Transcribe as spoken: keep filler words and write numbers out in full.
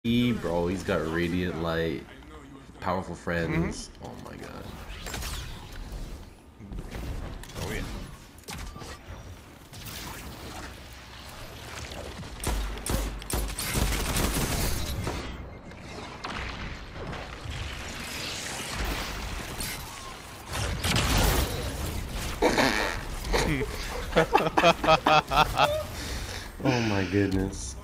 He, bro, he's got radiant light, powerful friends. Mm-hmm. Oh my god. Oh yeah. Oh my goodness.